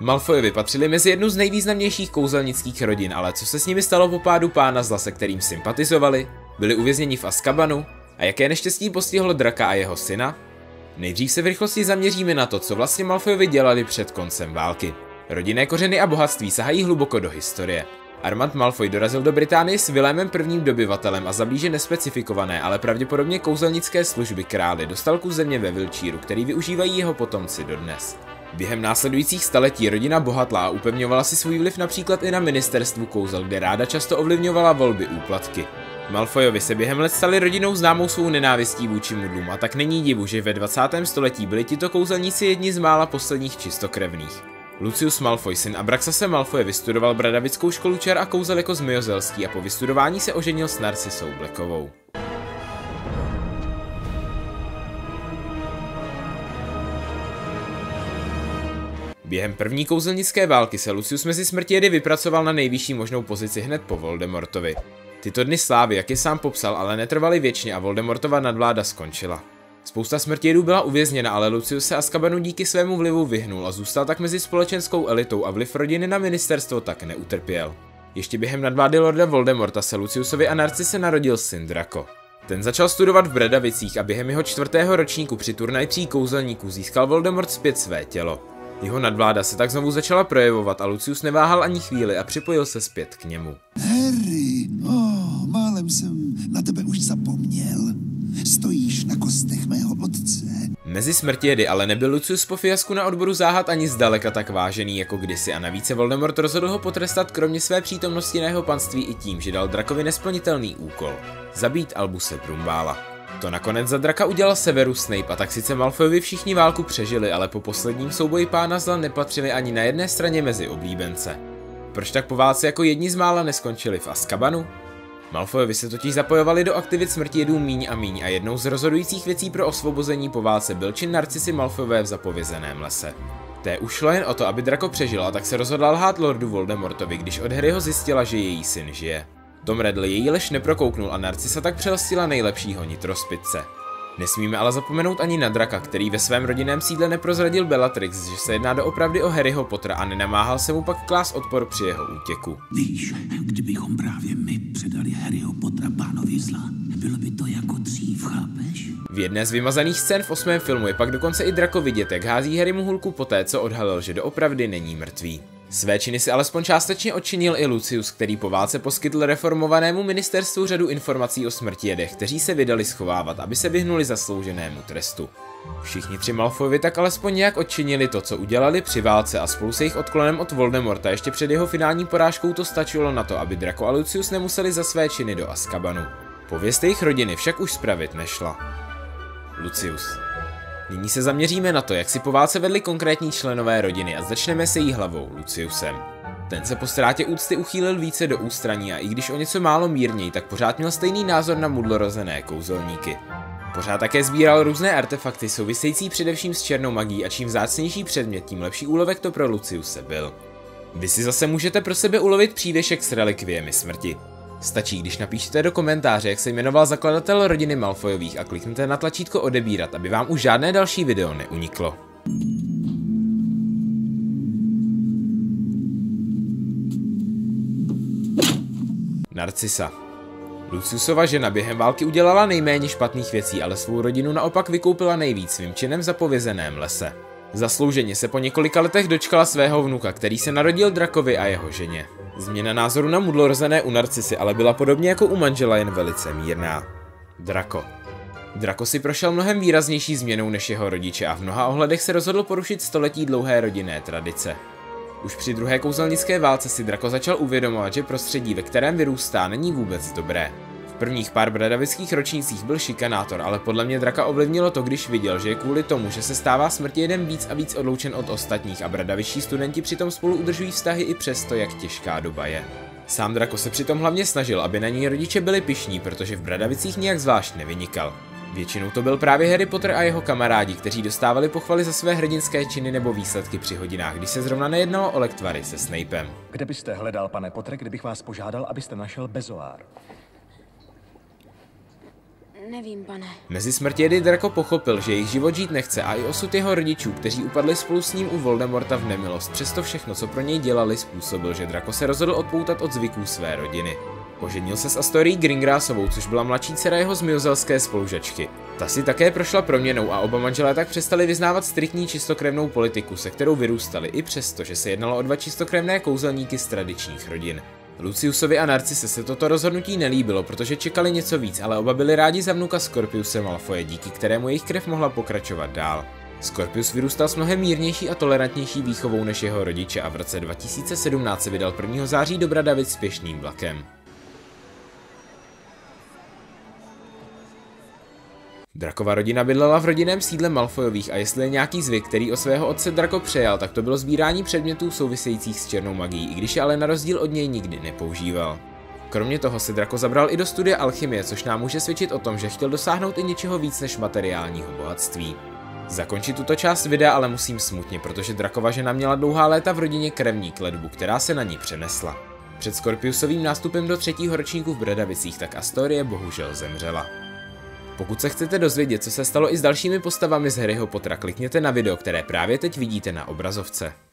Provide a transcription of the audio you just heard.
Malfoyovi patřili mezi jednu z nejvýznamnějších kouzelnických rodin, ale co se s nimi stalo po pádu pána zla, se kterým sympatizovali? Byli uvězněni v Azkabanu? A jaké neštěstí postihlo Draka a jeho syna? Nejdřív se v rychlosti zaměříme na to, co vlastně Malfoyovi dělali před koncem války. Rodinné kořeny a bohatství sahají hluboko do historie. Armand Malfoy dorazil do Británie s Willemem prvním dobyvatelem a za blíže nespecifikované, ale pravděpodobně kouzelnické služby králi dostal kus země ve Wiltshireu, který využívají jeho potomci dodnes. Během následujících staletí rodina bohatla a upevňovala si svůj vliv například i na ministerstvu kouzel, kde ráda často ovlivňovala volby úplatky. Malfoyovi se během let stali rodinou známou svou nenávistí vůči mudlům a tak není divu, že ve 20. století byli tito kouzelníci jedni z mála posledních čistokrevných. Lucius Malfoy, syn Abraxase Malfoye, vystudoval bradavickou školu čar a kouzel jako zmijozelský a po vystudování se oženil s Narcisou Blackovou. Během první kouzelnické války se Lucius mezi smrtiedy vypracoval na nejvyšší možnou pozici hned po Voldemortovi. Tyto dny slávy, jak je sám popsal, ale netrvaly věčně a Voldemortova nadvláda skončila. Spousta smrtiedů byla uvězněna, ale Lucius se Azkabanu díky svému vlivu vyhnul a zůstal tak mezi společenskou elitou a vliv rodiny na ministerstvo tak neutrpěl. Ještě během nadvlády lorda Voldemorta se Luciusovi a Narcise narodil syn Draco. Ten začal studovat v Bradavicích a během jeho 4. ročníku při turnaji 3 kouzelníků získal Voldemort zpět své tělo. Jeho nadvláda se tak znovu začala projevovat a Lucius neváhal ani chvíli a připojil se zpět k němu. Harry, málem jsem na tebe už zapomněl. Stojíš na kostech mého otce. Mezi smrtiedy ale nebyl Lucius po fiasku na odboru záhad ani zdaleka tak vážený jako kdysi a navíc se Voldemort rozhodl ho potrestat kromě své přítomnosti na jeho panství i tím, že dal Drakovi nesplnitelný úkol – zabít Albuse Brumbála. To nakonec za Draka udělal Severus Snape a tak sice Malfoyovi všichni válku přežili, ale po posledním souboji pána zla nepatřili ani na jedné straně mezi oblíbence. Proč tak po válce jako jedni z mála neskončili v Azkabanu? Malfoyovi se totiž zapojovali do aktivit smrtiedů míň a jednou z rozhodujících věcí pro osvobození po válce byl čin Narcisy Malfoyové v zapovězeném lese. Té už šlo jen o to, aby Draco přežil, a tak se rozhodla lhát lordu Voldemortovi, když od Harryho zjistila, že její syn žije. Tom Riddle její lež neprokouknul a Narcisa tak přelstila nejlepšího nitrospitce. Nesmíme ale zapomenout ani na Draka, který ve svém rodinném sídle neprozradil Bellatrix, že se jedná doopravdy o Harryho Pottera a nenamáhal se mu pak klást odpor při jeho útěku. Víš, kdybychom právě my předali Harryho Pottera pánovi zla, bylo by to jako dřív, chápeš? V jedné z vymazaných scén v 8. filmu je pak dokonce i Draco vidět, jak hází Harrymu hůlku poté, co odhalil, že doopravdy není mrtvý. Své činy si alespoň částečně odčinil i Lucius, který po válce poskytl reformovanému ministerstvu řadu informací o smrtiedech, kteří se vydali schovávat, aby se vyhnuli zaslouženému trestu. Všichni 3 Malfoyovi tak alespoň nějak odčinili to, co udělali při válce a spolu se jejich odklonem od Voldemorta ještě před jeho finální porážkou to stačilo na to, aby Draco a Lucius nemuseli za své činy do Azkabanu. Pověst jejich rodiny však už spravit nešla. Lucius. Nyní se zaměříme na to, jak si po válce vedli konkrétní členové rodiny a začneme se jí hlavou, Luciusem. Ten se po ztrátě úcty uchýlil více do ústraní a i když o něco málo mírněji, tak pořád měl stejný názor na mudlorozené kouzelníky. Pořád také sbíral různé artefakty související především s černou magií a čím vzácnější předmět, tím lepší úlovek to pro Luciuse byl. Vy si zase můžete pro sebe ulovit přívěšek s relikviemi smrti. Stačí, když napíšete do komentáře, jak se jmenoval zakladatel rodiny Malfoyových a kliknete na tlačítko odebírat, aby vám už žádné další video neuniklo. Narcisa. Luciusova žena během války udělala nejméně špatných věcí, ale svou rodinu naopak vykoupila nejvíc svým činem v zapovězeném lese. Zaslouženě se po několika letech dočkala svého vnuka, který se narodil Drakovi a jeho ženě. Změna názoru na mudlorozené u Narcisy ale byla podobně jako u manžela jen velice mírná. Draco. Draco si prošel mnohem výraznější změnou než jeho rodiče a v mnoha ohledech se rozhodl porušit století dlouhé rodinné tradice. Už při druhé kouzelnické válce si Draco začal uvědomovat, že prostředí, ve kterém vyrůstá, není vůbec dobré. V prvních pár bradavických ročnících byl šikanátor, ale podle mě Draka ovlivnilo to, když viděl, že je kvůli tomu, že se stává smrtiedem víc a víc odloučen od ostatních a bradavičtí studenti přitom spolu udržují vztahy i přesto, jak těžká doba je. Sám Draco se přitom hlavně snažil, aby na něj rodiče byli pyšní, protože v Bradavicích nijak zvlášť nevynikal. Většinou to byl právě Harry Potter a jeho kamarádi, kteří dostávali pochvaly za své hrdinské činy nebo výsledky při hodinách, když se zrovna nejednalo o lektvary se Snapem. Kde byste hledal, pane Potter, kdybych vás požádal, abyste našel Bezoar? Nevím, pane. Mezi smrtědy Draco pochopil, že jejich život žít nechce a i osud jeho rodičů, kteří upadli spolu s ním u Voldemorta v nemilost. Přesto všechno, co pro něj dělali, způsobil, že Draco se rozhodl odpoutat od zvyků své rodiny. Oženil se s Astorií Gringrasovou, což byla mladší dcera jeho zmiozelské spolužačky. Ta si také prošla proměnou a oba manželé tak přestali vyznávat striktní čistokrevnou politiku, se kterou vyrůstali, i přesto, že se jednalo o dva čistokrevné kouzelníky z tradičních rodin. Luciusovi a Narcise se toto rozhodnutí nelíbilo, protože čekali něco víc, ale oba byli rádi za vnuka Scorpiuse Malfoye, díky kterému jejich krev mohla pokračovat dál. Scorpius vyrůstal s mnohem mírnější a tolerantnější výchovou než jeho rodiče a v roce 2017 se vydal 1. září do Bradavic spěšným vlakem. Dracova rodina bydlela v rodinném sídle Malfoyových a jestli je nějaký zvyk, který o svého otce Draco přejal, tak to bylo sbírání předmětů souvisejících s černou magií, i když je ale na rozdíl od něj nikdy nepoužíval. Kromě toho se Draco zabral i do studia alchymie, což nám může svědčit o tom, že chtěl dosáhnout i něčeho víc než materiálního bohatství. Zakončit tuto část videa ale musím smutně, protože Dracova žena měla dlouhá léta v rodině krevní kletbu, která se na ní přenesla. Před Scorpiusovým nástupem do 3. ročníku v Bradavicích tak Astorie bohužel zemřela. Pokud se chcete dozvědět, co se stalo i s dalšími postavami z Harryho Pottera, klikněte na video, které právě teď vidíte na obrazovce.